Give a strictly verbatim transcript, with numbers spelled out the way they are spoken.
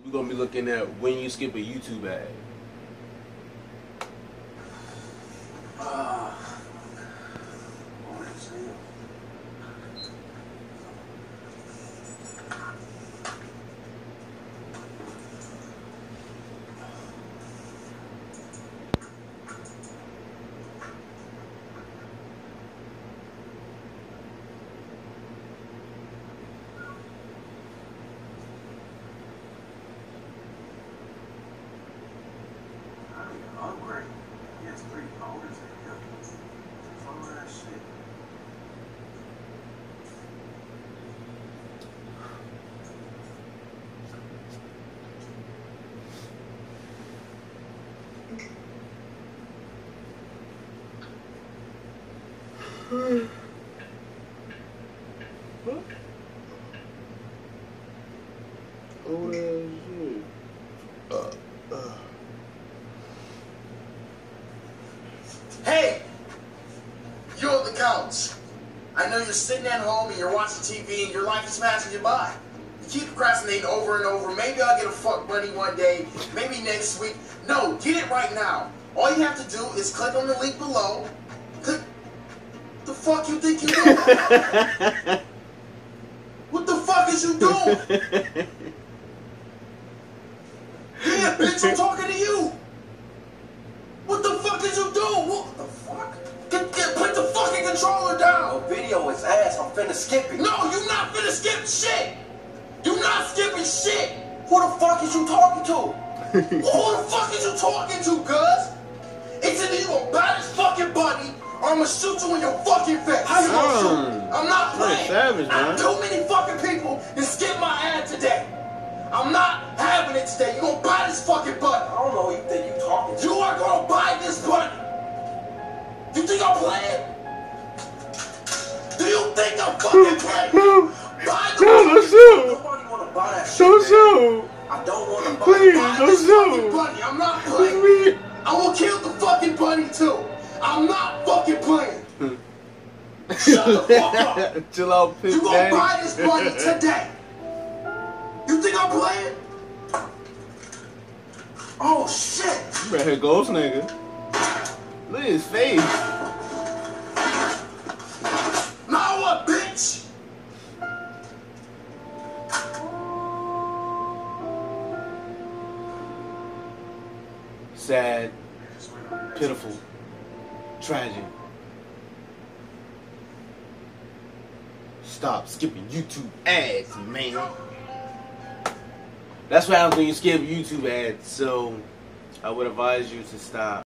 We're gonna be looking at when you skip a YouTube ad. Uh, Upgrade. He has three owners in him. All that shit. Oh, that shit. Uh, uh. Hey! You're on the couch. I know you're sitting at home and you're watching T V and your life is passing you by. You keep procrastinating over and over. Maybe I'll get a fuck buddy one day. Maybe next week. No, get it right now. All you have to do is click on the link below. Click. The fuck you think you doing? What the fuck is you doing? Yeah, bitch, I'm talking to you. What the fuck is you doing? What the fuck? Get, get, put the fucking controller down. The video is ass. I'm finna skip it. No, you not finna skip shit. You not skipping shit. Who the fuck is you talking to? Who the fuck is you talking to, cuz? It's either you gonna buy this fucking buddy or I'm gonna shoot you in your fucking face. How you gonna shoot? I'm not playing. Savage, man. Too many fucking people that skip my ad today. I'm not having it today. You gonna buy this fucking button. I don't know who you think you talking to. You are gonna buy this button. You think I'm playing? Do you think I'm fucking playing? Buy the No, fucking no, Nobody wanna buy that shit. Don't show. I don't wanna buy, Please, buy don't this show. fucking bunny. I'm not playing. I will kill the fucking bunny too. I'm not fucking playing. Shut the fuck up. Chill out, Pip You gonna Daddy. buy this bunny today? You think I'm playing? Oh shit! Right here goes nigga. Look at his face. Now what, bitch? Sad, pitiful, tragic. Stop skipping YouTube ads, man. That's what happens when you skip YouTube ads, so I would advise you to stop.